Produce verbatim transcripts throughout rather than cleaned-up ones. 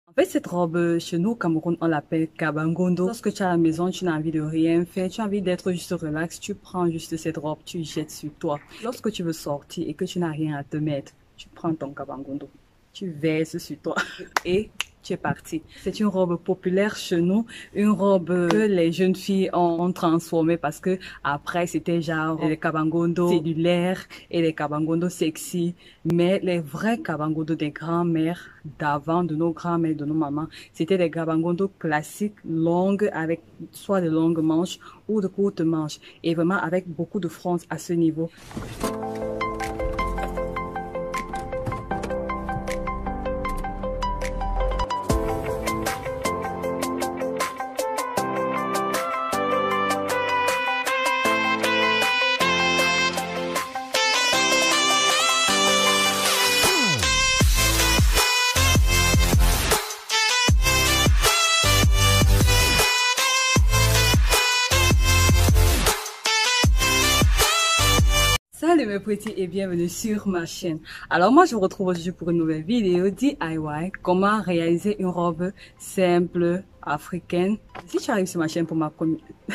En fait, cette robe, chez nous au Cameroun, on l'appelle kabangondo. Lorsque tu es à la maison, tu n'as envie de rien faire, tu as envie d'être juste relax, tu prends juste cette robe, tu jettes sur toi. Lorsque tu veux sortir et que tu n'as rien à te mettre, tu prends ton kabangondo, tu verses sur toi et tu es parti. C'est une robe populaire chez nous, une robe que les jeunes filles ont, ont transformée parce que après c'était genre les kabangondo cellulaires et les kabangondo sexy. Mais les vrais kabangondo des grands-mères d'avant, de nos grands-mères, de nos mamans, c'était des kabangondo classiques, longues, avec soit de longues manches ou de courtes manches. Et vraiment avec beaucoup de fronce à ce niveau. Salut mes petits et bienvenue sur ma chaîne. Alors moi je vous retrouve aujourd'hui pour une nouvelle vidéo D I Y. Comment réaliser une robe simple africaine. Si tu arrives sur ma chaîne pour ma première...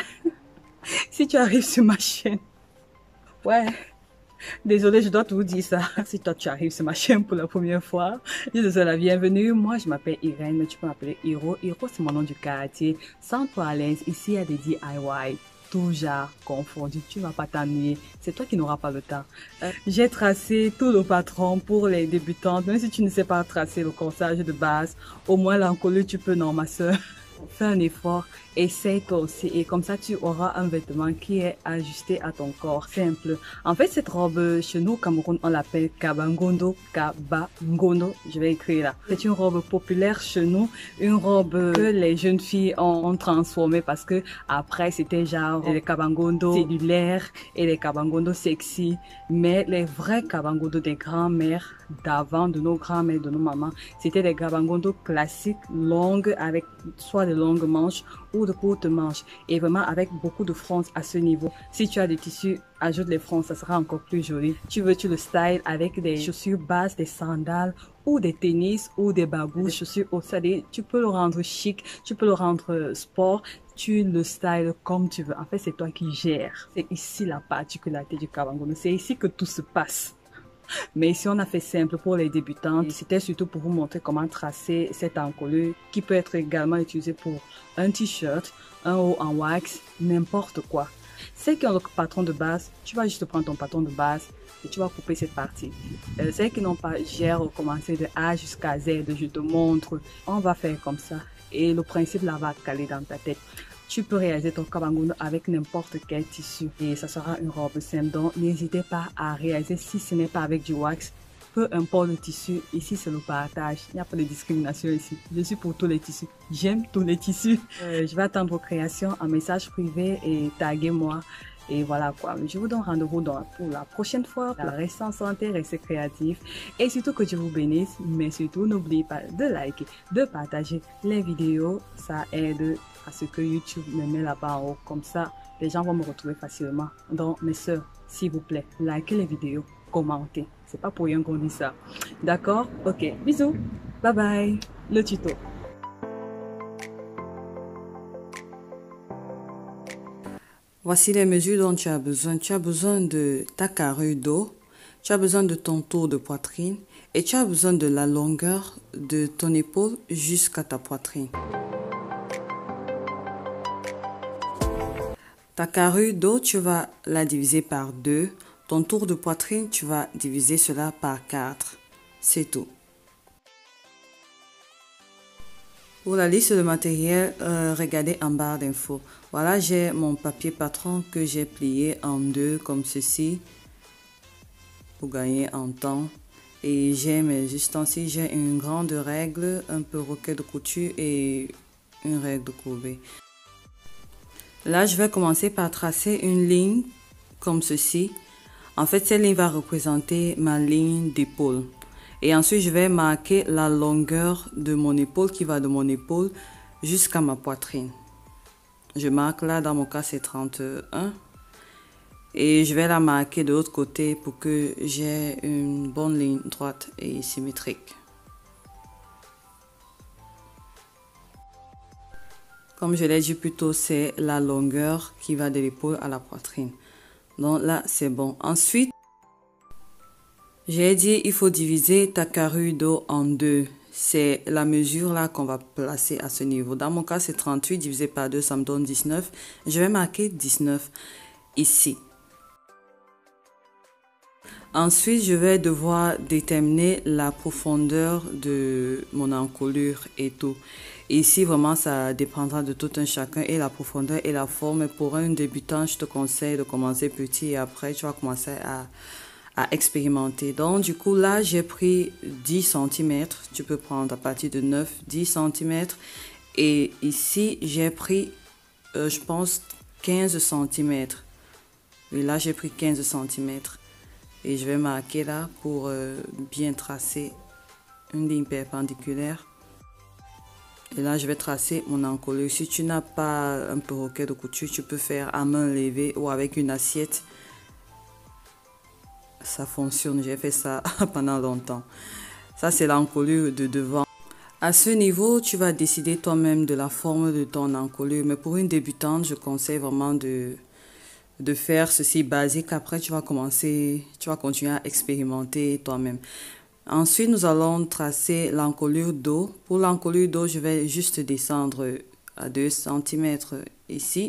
si tu arrives sur ma chaîne... Ouais... Désolée, je dois te vous dire ça. Si toi tu arrives sur ma chaîne pour la première fois, je te souhaite la bienvenue. Moi je m'appelle Irène, mais tu peux m'appeler Hiro. Hiro c'est mon nom du quartier. Sens-toi à l'aise, ici il y a des D I Y. Tout genre confondu, tu vas pas t'ennuyer, c'est toi qui n'auras pas le temps. Euh, J'ai tracé tout le patron pour les débutantes, même si tu ne sais pas tracer le corsage de base, au moins l'encolure tu peux, non ma soeur. Fais un effort, essaye toi aussi et comme ça tu auras un vêtement qui est ajusté à ton corps, simple. En fait cette robe chez nous au Cameroun on l'appelle kabangondo, kabangondo, je vais écrire là. C'est une robe populaire chez nous, une robe que les jeunes filles ont, ont transformée parce que après c'était genre les kabangondo cellulaires et les kabangondo sexy. Mais les vrais kabangondo des grands-mères d'avant, de nos grands-mères, de nos mamans, c'était des kabangondo classiques, longues avec soit de longues manches ou de courtes manches et vraiment avec beaucoup de fronce à ce niveau. Si tu as des tissus, ajoute les fronces, ça sera encore plus joli. Tu veux tu le style avec des chaussures basses, des sandales ou des tennis ou des babous, des chaussures hautes, c'est-à-dire tu peux le rendre chic, tu peux le rendre sport, tu le styles comme tu veux. En fait, c'est toi qui gères. C'est ici la particularité du kabangondo. C'est ici que tout se passe. Mais ici, on a fait simple pour les débutantes. C'était surtout pour vous montrer comment tracer cette encolure qui peut être également utilisée pour un t-shirt, un haut en wax, n'importe quoi. Celles qui ont le patron de base, tu vas juste prendre ton patron de base et tu vas couper cette partie. Euh, celles qui n'ont pas, j'ai recommencé de A jusqu'à Z, je te montre. On va faire comme ça et le principe là va caler dans ta tête. Tu peux réaliser ton kabangondo avec n'importe quel tissu et ça sera une robe simple. Donc n'hésitez pas à réaliser si ce n'est pas avec du wax. Peu importe le tissu, ici c'est le partage. Il n'y a pas de discrimination ici. Je suis pour tous les tissus. J'aime tous les tissus. Euh, je vais attendre vos créations en message privé et taguez-moi. Et voilà quoi, je vous donne rendez-vous pour la prochaine fois. Restez en santé, restez créatifs et surtout que Dieu vous bénisse. Mais surtout, n'oubliez pas de liker, de partager les vidéos. Ça aide à ce que YouTube me met là-bas en haut. Comme ça, les gens vont me retrouver facilement. Donc, mes soeurs, s'il vous plaît, likez les vidéos, commentez. C'est pas pour rien qu'on dit ça. D'accord? Ok, bisous. Bye bye. Le tuto. Voici les mesures dont tu as besoin. Tu as besoin de ta carrure dos, tu as besoin de ton tour de poitrine et tu as besoin de la longueur de ton épaule jusqu'à ta poitrine. Ta carrure dos, tu vas la diviser par deux. Ton tour de poitrine, tu vas diviser cela par quatre. C'est tout. Pour la liste de matériel, euh, regardez en barre d'infos. Voilà, j'ai mon papier patron que j'ai plié en deux comme ceci pour gagner en temps. Et j'ai mes ustensiles, j'ai une grande règle, un perroquet de couture et une règle courbée. Là, je vais commencer par tracer une ligne comme ceci. En fait, cette ligne va représenter ma ligne d'épaule. Et ensuite, je vais marquer la longueur de mon épaule qui va de mon épaule jusqu'à ma poitrine. Je marque là, dans mon cas, c'est trente et un. Et je vais la marquer de l'autre côté pour que j'ai une bonne ligne droite et symétrique. Comme je l'ai dit plus tôt, c'est la longueur qui va de l'épaule à la poitrine. Donc là, c'est bon. Ensuite, j'ai dit il faut diviser ta carrure dos en deux. C'est la mesure là qu'on va placer à ce niveau. Dans mon cas, c'est trente-huit divisé par deux, ça me donne dix-neuf. Je vais marquer dix-neuf ici. Ensuite, je vais devoir déterminer la profondeur de mon encolure et tout. Ici, vraiment, ça dépendra de tout un chacun et la profondeur et la forme. Pour un débutant, je te conseille de commencer petit et après, tu vas commencer à, à expérimenter. Donc, du coup, là, j'ai pris dix centimètres. Tu peux prendre à partir de neuf, dix centimètres. Et ici, j'ai pris, euh, je pense, quinze centimètres. Et là, j'ai pris quinze centimètres. Et je vais marquer là pour euh, bien tracer une ligne perpendiculaire. Et là, je vais tracer mon encolure. Si tu n'as pas un perroquet de couture, tu peux faire à main levée ou avec une assiette. Ça fonctionne. J'ai fait ça pendant longtemps. Ça, c'est l'encolure de devant. À ce niveau, tu vas décider toi-même de la forme de ton encolure. Mais pour une débutante, je conseille vraiment de... de faire ceci basique. Après, tu vas commencer, tu vas continuer à expérimenter toi-même. Ensuite, nous allons tracer l'encolure dos. Pour l'encolure dos, je vais juste descendre à deux centimètres ici.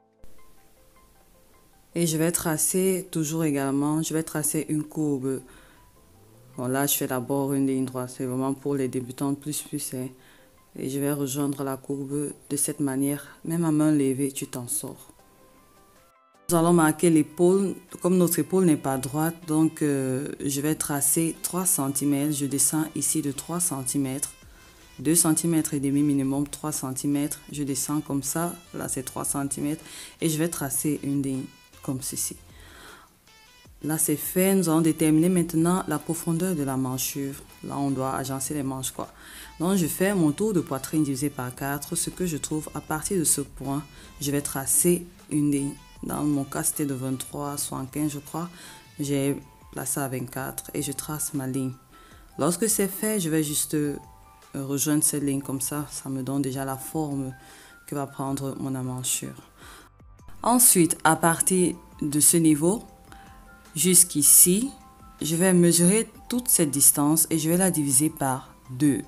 Et je vais tracer toujours également, je vais tracer une courbe. Bon, là, je fais d'abord une ligne droite. C'est vraiment pour les débutants plus plus. Hein. Et je vais rejoindre la courbe de cette manière. Même à main levée, tu t'en sors. Nous allons marquer l'épaule, comme notre épaule n'est pas droite, donc euh, je vais tracer trois centimètres, je descends ici de trois centimètres, deux centimètres et demi minimum, trois centimètres, je descends comme ça, là c'est trois centimètres, et je vais tracer une ligne comme ceci. Là c'est fait, nous allons déterminer maintenant la profondeur de la manchure, là on doit agencer les manches quoi. Donc je fais mon tour de poitrine divisé par quatre, ce que je trouve à partir de ce point, je vais tracer une ligne. Dans mon cas, c'était de vingt-trois, soixante-quinze, je crois. J'ai placé à vingt-quatre et je trace ma ligne. Lorsque c'est fait, je vais juste rejoindre cette ligne comme ça. Ça me donne déjà la forme que va prendre mon amanchure. Ensuite, à partir de ce niveau, jusqu'ici, je vais mesurer toute cette distance et je vais la diviser par deux.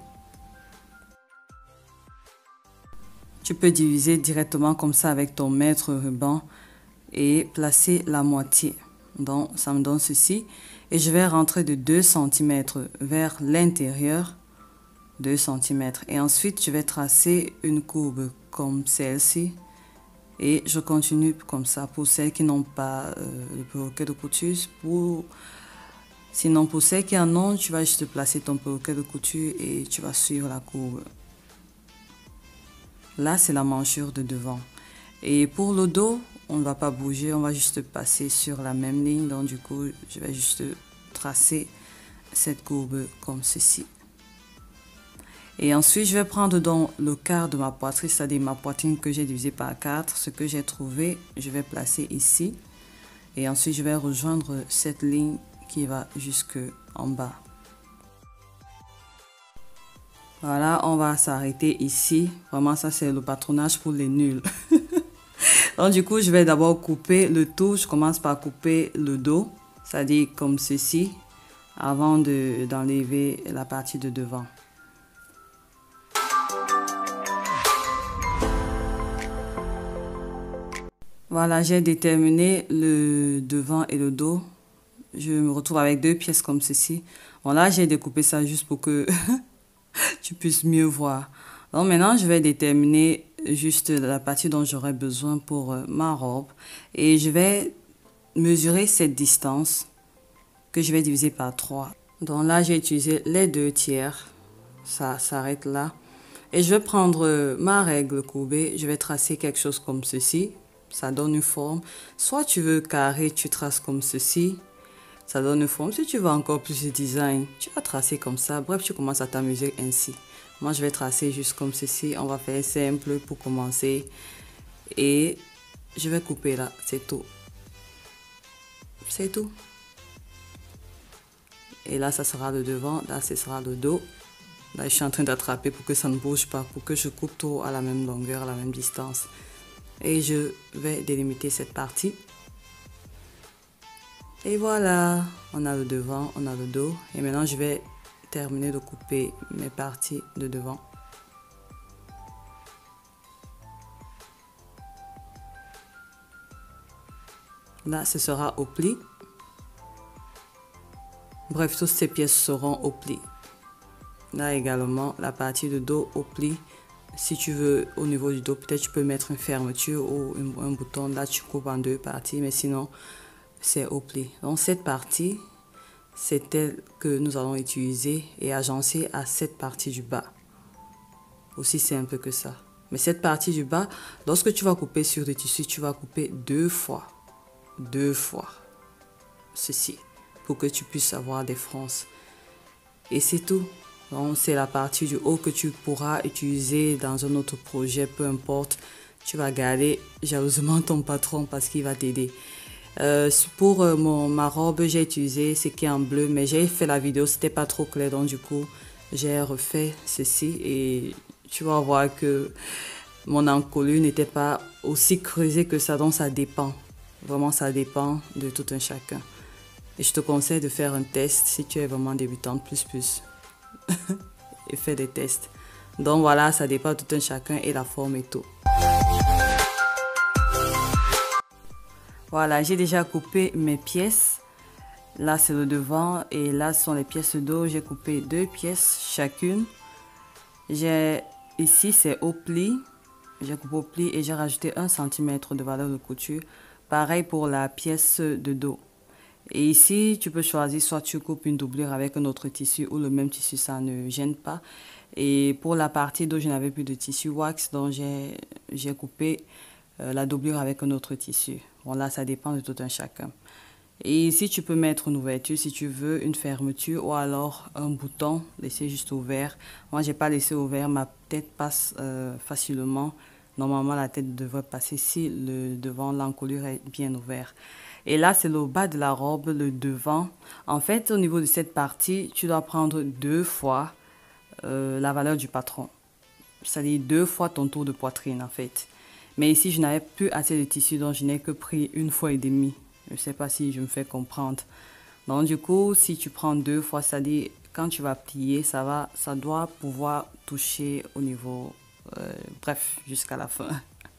Tu peux diviser directement comme ça avec ton mètre ruban et placer la moitié. Donc, ça me donne ceci. Et je vais rentrer de deux centimètres vers l'intérieur, deux centimètres. Et ensuite, je vais tracer une courbe comme celle-ci. Et je continue comme ça pour celles qui n'ont pas euh, le perroquet de couture. Pour... Sinon, pour celles qui en ont, tu vas juste placer ton perroquet de couture et tu vas suivre la courbe. Là, c'est la manchure de devant. Et pour le dos, on ne va pas bouger, on va juste passer sur la même ligne. Donc du coup, je vais juste tracer cette courbe comme ceci. Et ensuite, je vais prendre donc le quart de ma poitrine, c'est-à-dire ma poitrine que j'ai divisée par quatre. Ce que j'ai trouvé, je vais placer ici. Et ensuite, je vais rejoindre cette ligne qui va jusque en bas. Voilà, on va s'arrêter ici. Vraiment, ça c'est le patronage pour les nuls. Donc du coup, je vais d'abord couper le tout. Je commence par couper le dos, c'est-à-dire comme ceci, avant de, d'enlever la partie de devant. Voilà, j'ai déterminé le devant et le dos. Je me retrouve avec deux pièces comme ceci. Bon là, j'ai découpé ça juste pour que tu puisses mieux voir. Donc maintenant, je vais déterminer juste la partie dont j'aurai besoin pour euh, ma robe. Et je vais mesurer cette distance que je vais diviser par trois. Donc là, j'ai utilisé les deux tiers. Ça s'arrête là. Et je vais prendre euh, ma règle courbée. Je vais tracer quelque chose comme ceci. Ça donne une forme. Soit tu veux carré, tu traces comme ceci. Ça donne une forme. Si tu veux encore plus de design, tu vas tracer comme ça. Bref, tu commences à t'amuser ainsi. Moi, je vais tracer juste comme ceci. On va faire simple pour commencer. Et je vais couper là. C'est tout. C'est tout. Et là, ça sera le devant. Là, ce sera le dos. Là, je suis en train d'attraper pour que ça ne bouge pas, pour que je coupe tout à la même longueur, à la même distance. Et je vais délimiter cette partie. Et voilà, on a le devant, on a le dos. Et maintenant, je vais terminer de couper mes parties de devant. Là, ce sera au pli. Bref, toutes ces pièces seront au pli. Là également, la partie de dos au pli. Si tu veux, au niveau du dos, peut-être tu peux mettre une fermeture ou un, un bouton. Là, tu coupes en deux parties, mais sinon, c'est au pli. Donc, cette partie, c'est elle que nous allons utiliser et agencer à cette partie du bas. Aussi simple que ça. Mais cette partie du bas, lorsque tu vas couper sur le tissu, tu vas couper deux fois. Deux fois. Ceci. Pour que tu puisses avoir des fronces. Et c'est tout. Donc, c'est la partie du haut que tu pourras utiliser dans un autre projet, peu importe. Tu vas garder jalousement ton patron parce qu'il va t'aider. Euh, pour euh, mon, ma robe, j'ai utilisé ce qui est en bleu, mais j'ai fait la vidéo, c'était pas trop clair, donc du coup, j'ai refait ceci et tu vas voir que mon encolure n'était pas aussi creusée que ça, donc ça dépend. Vraiment, ça dépend de tout un chacun. Et je te conseille de faire un test si tu es vraiment débutante, plus plus. Et fais des tests. Donc voilà, ça dépend de tout un chacun et la forme et tout. Voilà, j'ai déjà coupé mes pièces. Là, c'est le devant et là, ce sont les pièces de dos. J'ai coupé deux pièces chacune. J'ai ici, c'est au pli. J'ai coupé au pli et j'ai rajouté un centimètre de valeur de couture. Pareil pour la pièce de dos. Et ici, tu peux choisir soit tu coupes une doublure avec un autre tissu ou le même tissu, ça ne gêne pas. Et pour la partie dos, je n'avais plus de tissu wax, donc j'ai coupé euh, la doublure avec un autre tissu. Bon, là, ça dépend de tout un chacun. Et ici, tu peux mettre une ouverture si tu veux, une fermeture ou alors un bouton, laisser juste ouvert. Moi, j'ai pas laissé ouvert, ma tête passe euh, facilement. Normalement, la tête devrait passer si le devant, l'encolure est bien ouvert. Et là, c'est le bas de la robe, le devant. En fait, au niveau de cette partie, tu dois prendre deux fois euh, la valeur du patron. C'est-à-dire deux fois ton tour de poitrine, en fait. Mais ici, je n'avais plus assez de tissu, donc je n'ai que pris une fois et demie. Je ne sais pas si je me fais comprendre. Donc, du coup, si tu prends deux fois, c'est-à-dire quand tu vas plier, ça, va, ça doit pouvoir toucher au niveau... Euh, bref, jusqu'à la fin.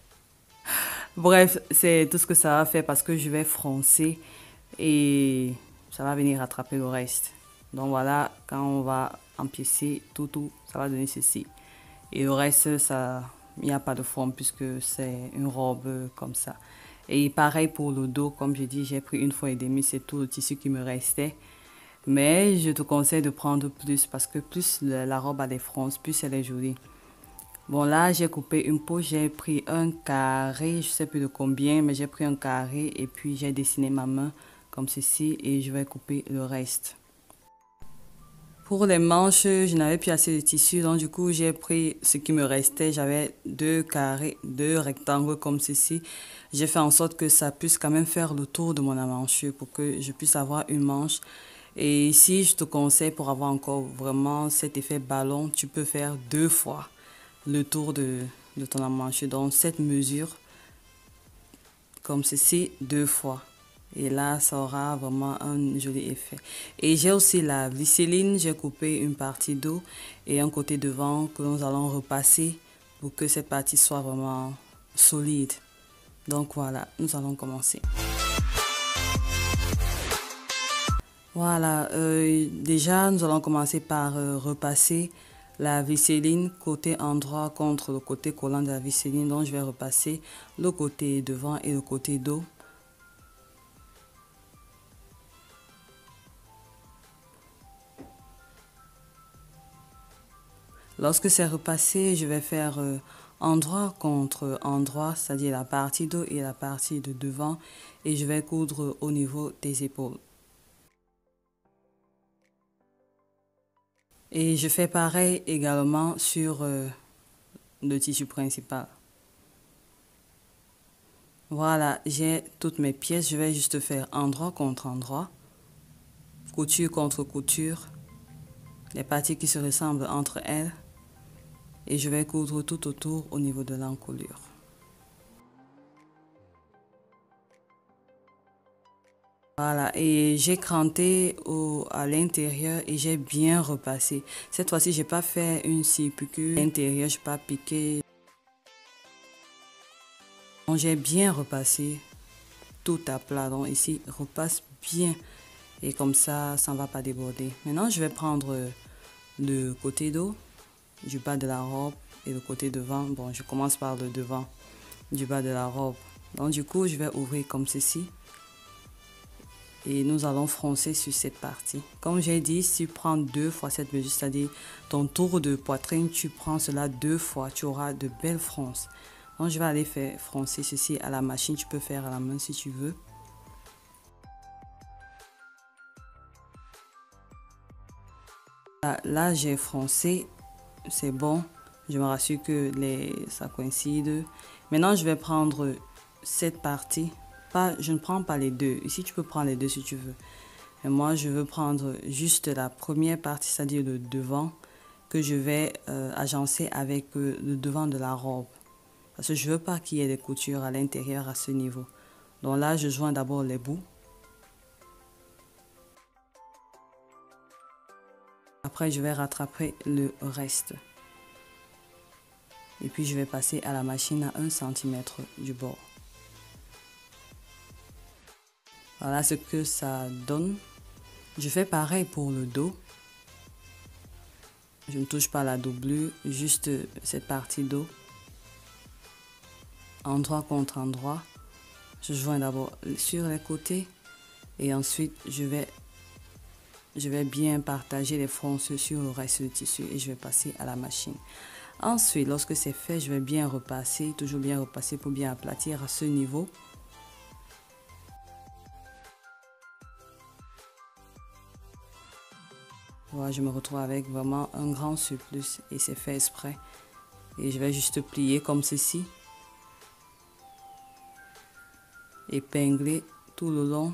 Bref, c'est tout ce que ça va faire parce que je vais froncer et ça va venir rattraper le reste. Donc voilà, quand on va empiécer tout, tout, ça va donner ceci. Et le reste, ça, il n'y a pas de forme puisque c'est une robe comme ça. Et pareil pour le dos, comme j'ai dit, j'ai pris une fois et demie, c'est tout le tissu qui me restait. Mais je te conseille de prendre plus parce que plus la robe a des fronces, plus elle est jolie. Bon, là, j'ai coupé une peau, j'ai pris un carré, je ne sais plus de combien, mais j'ai pris un carré et puis j'ai dessiné ma main comme ceci et je vais couper le reste. Pour les manches, je n'avais plus assez de tissu, donc du coup, j'ai pris ce qui me restait. J'avais deux carrés, deux rectangles comme ceci. J'ai fait en sorte que ça puisse quand même faire le tour de mon amanchure pour que je puisse avoir une manche. Et ici, je te conseille pour avoir encore vraiment cet effet ballon, tu peux faire deux fois le tour de, de ton amanchure. Donc cette mesure comme ceci deux fois et là ça aura vraiment un joli effet. Et j'ai aussi la visseline, j'ai coupé une partie dos et un côté devant que nous allons repasser pour que cette partie soit vraiment solide. Donc voilà, nous allons commencer. Voilà, euh, déjà nous allons commencer par euh, repasser la visseline côté endroit contre le côté collant de la visseline. Donc je vais repasser le côté devant et le côté dos. Lorsque c'est repassé, je vais faire euh, endroit contre endroit, c'est-à-dire la partie dos et la partie de devant, et je vais coudre au niveau des épaules. Et je fais pareil également sur euh, le tissu principal. Voilà, j'ai toutes mes pièces. Je vais juste faire endroit contre endroit, couture contre couture, les parties qui se ressemblent entre elles. Et je vais coudre tout autour au niveau de l'encolure. Voilà, et j'ai cranté au, à l'intérieur et j'ai bien repassé. Cette fois-ci, j'ai pas fait une scie piqûre. À l'intérieur, je n'ai pas piqué. Donc, j'ai bien repassé tout à plat. Donc ici, repasse bien. Et comme ça, ça ne va pas déborder. Maintenant, je vais prendre le côté dos du bas de la robe et le côté devant. Bon, je commence par le devant du bas de la robe. Donc du coup, je vais ouvrir comme ceci. Et nous allons froncer sur cette partie. Comme j'ai dit, si tu prends deux fois cette mesure, c'est-à-dire ton tour de poitrine, tu prends cela deux fois, tu auras de belles fronces. Donc je vais aller faire froncer ceci à la machine, tu peux faire à la main si tu veux. Là, là j'ai froncé, c'est bon. Je me rassure que les, ça coïncide. Maintenant, je vais prendre cette partie. Pas, je ne prends pas les deux. Ici, tu peux prendre les deux si tu veux. Mais moi, je veux prendre juste la première partie, c'est-à-dire le devant, que je vais euh, agencer avec euh, le devant de la robe. Parce que je ne veux pas qu'il y ait des coutures à l'intérieur à ce niveau. Donc là, je joins d'abord les bouts. Après, je vais rattraper le reste. Et puis, je vais passer à la machine à un centimètre du bord. Voilà ce que ça donne. Je fais pareil pour le dos. Je ne touche pas la doublure, juste cette partie dos. Endroit contre endroit. Je joins d'abord sur les côtés et ensuite je vais, je vais bien partager les fronces sur le reste du tissu et je vais passer à la machine. Ensuite, lorsque c'est fait, je vais bien repasser, toujours bien repasser pour bien aplatir à ce niveau. Voilà, je me retrouve avec vraiment un grand surplus et c'est fait exprès. Et je vais juste plier comme ceci. Épingler tout le long.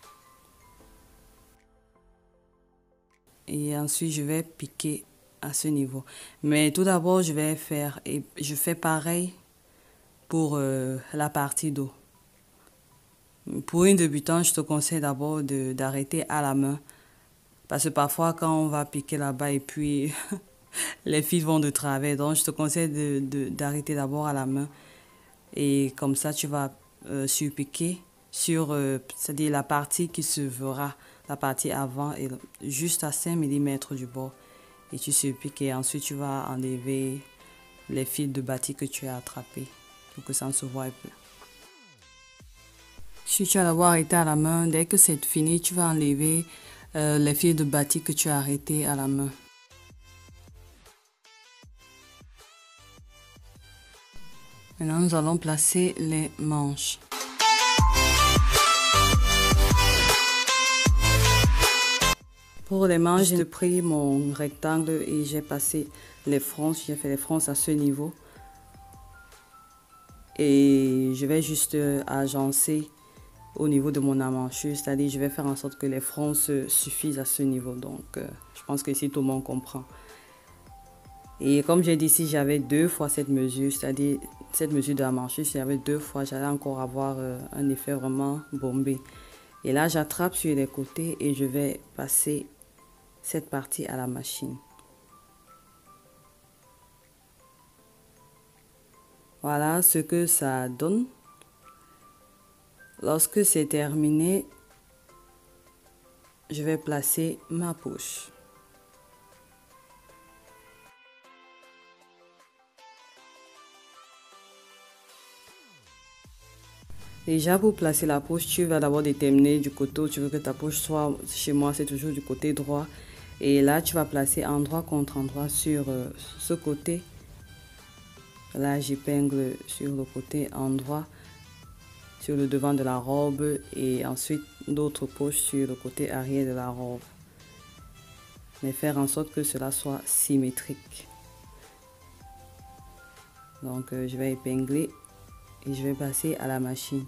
Et ensuite, je vais piquer à ce niveau. Mais tout d'abord, je vais faire, et je fais pareil pour euh, la partie dos. Pour une débutante, je te conseille d'abord d'arrêter à la main. Parce que parfois, quand on va piquer là-bas et puis les fils vont de travers. Donc, je te conseille de, de, d'arrêter d'abord à la main. Et comme ça, tu vas euh, surpiquer sur, euh, c'est-à-dire la partie qui se verra, la partie avant, et juste à cinq millimètres du bord. Et tu surpiques et ensuite, tu vas enlever les fils de batik que tu as attrapés pour que ça ne se voie plus. Si tu as d'abord arrêté à la main, dès que c'est fini, tu vas enlever Euh, les fils de batik que tu as arrêtés à la main. Maintenant, nous allons placer les manches. Pour les manches, j'ai pris mon rectangle et j'ai passé les fronces. J'ai fait les fronces à ce niveau. Et je vais juste agencer au niveau de mon amanchure, c'est-à-dire je vais faire en sorte que les fronces suffisent à ce niveau. Donc, euh, je pense que ici, tout le monde comprend. Et comme j'ai dit, si j'avais deux fois cette mesure, c'est-à-dire cette mesure de amanchure, si j'avais deux fois, j'allais encore avoir euh, un effet vraiment bombé. Et là, j'attrape sur les côtés et je vais passer cette partie à la machine. Voilà ce que ça donne. Lorsque c'est terminé, je vais placer ma poche. Déjà, pour placer la poche, tu vas d'abord déterminer du côté où tu veux que ta poche soit. Chez moi, c'est toujours du côté droit. Et là, tu vas placer endroit contre endroit sur euh, ce côté. Là, j'épingle sur le côté endroit, sur le devant de la robe et ensuite d'autres poches sur le côté arrière de la robe. Mais faire en sorte que cela soit symétrique. Donc, euh, je vais épingler et je vais passer à la machine.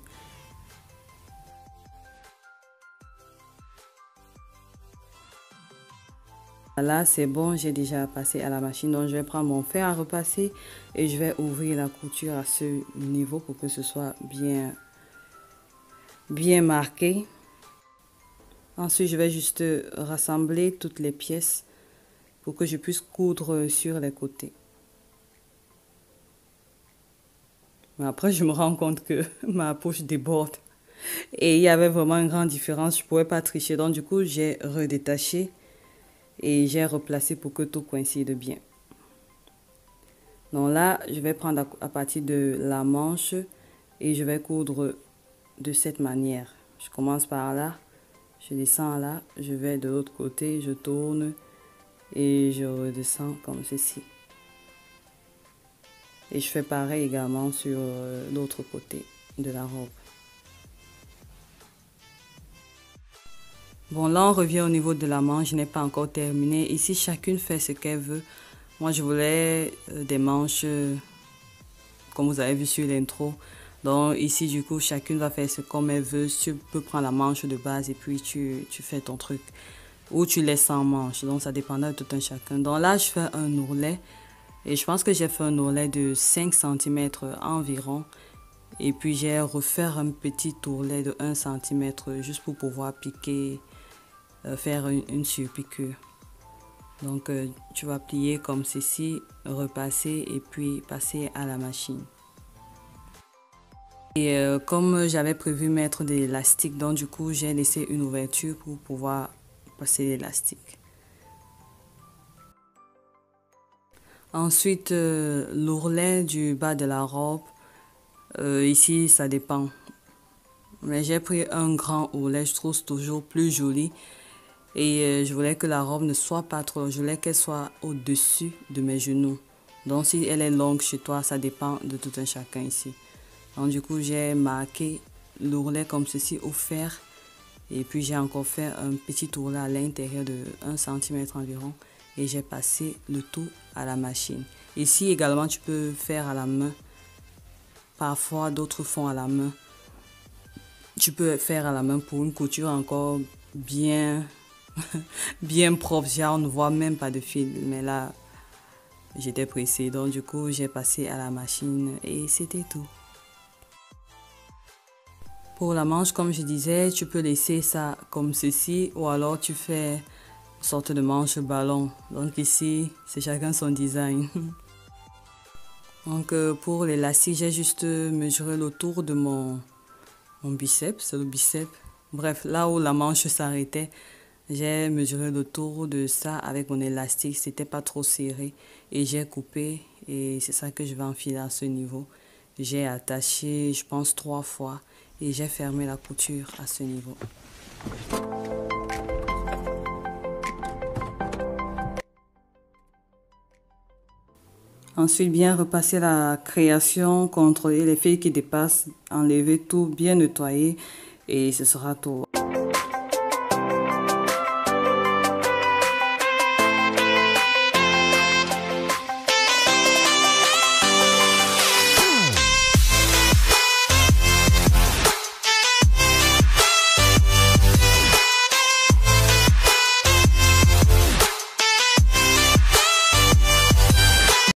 Là, c'est bon, j'ai déjà passé à la machine. Donc, je vais prendre mon fer à repasser et je vais ouvrir la couture à ce niveau pour que ce soit bien, bien marqué. Ensuite, je vais juste rassembler toutes les pièces pour que je puisse coudre sur les côtés. Mais après, je me rends compte que ma poche déborde. Et il y avait vraiment une grande différence. Je ne pouvais pas tricher. Donc, du coup, j'ai redétaché et j'ai replacé pour que tout coïncide bien. Donc là, je vais prendre à partir de la manche et je vais coudre de cette manière. Je commence par là, je descends là, je vais de l'autre côté, je tourne et je redescends comme ceci. Et je fais pareil également sur l'autre côté de la robe. Bon, là, on revient au niveau de la manche. Je n'ai pas encore terminé. Ici, chacune fait ce qu'elle veut. Moi, je voulais euh, des manches, euh, comme vous avez vu sur l'intro. Donc, ici, du coup, chacune va faire ce comme elle veut. Tu peux prendre la manche de base et puis tu, tu fais ton truc. Ou tu laisses sans manche. Donc, ça dépendra de tout un chacun. Donc, là, je fais un ourlet. Et je pense que j'ai fait un ourlet de cinq centimètres environ. Et puis, j'ai refait un petit ourlet de un centimètre juste pour pouvoir piquer. Euh, faire une, une surpiqûre. Donc euh, tu vas plier comme ceci, repasser et puis passer à la machine. Et euh, comme j'avais prévu mettre de l'élastique, donc du coup j'ai laissé une ouverture pour pouvoir passer l'élastique. Ensuite euh, l'ourlet du bas de la robe, euh, ici ça dépend. Mais j'ai pris un grand ourlet, je trouve toujours plus joli. Et euh, je voulais que la robe ne soit pas trop longue, je voulais qu'elle soit au-dessus de mes genoux. Donc si elle est longue chez toi, ça dépend de tout un chacun ici. Donc du coup, j'ai marqué l'ourlet comme ceci au fer. Et puis j'ai encore fait un petit ourlet à l'intérieur de un centimètre environ. Et j'ai passé le tout à la machine. Ici également, tu peux faire à la main. Parfois, d'autres font à la main. Tu peux faire à la main pour une couture encore bien... bien propre, genre on ne voit même pas de fil, mais là j'étais pressée, donc du coup j'ai passé à la machine et c'était tout. Pour la manche, comme je disais, tu peux laisser ça comme ceci ou alors tu fais une sorte de manche ballon. Donc ici c'est chacun son design. Donc pour l'élastique, j'ai juste mesuré le tour de mon, mon biceps, c'est le biceps. Bref, là où la manche s'arrêtait, j'ai mesuré le tour de ça avec mon élastique, c'était pas trop serré et j'ai coupé et c'est ça que je vais enfiler à ce niveau. J'ai attaché, je pense, trois fois et j'ai fermé la couture à ce niveau. Ensuite, bien repasser la création, contrôler les fils qui dépassent, enlever tout, bien nettoyer et ce sera tout.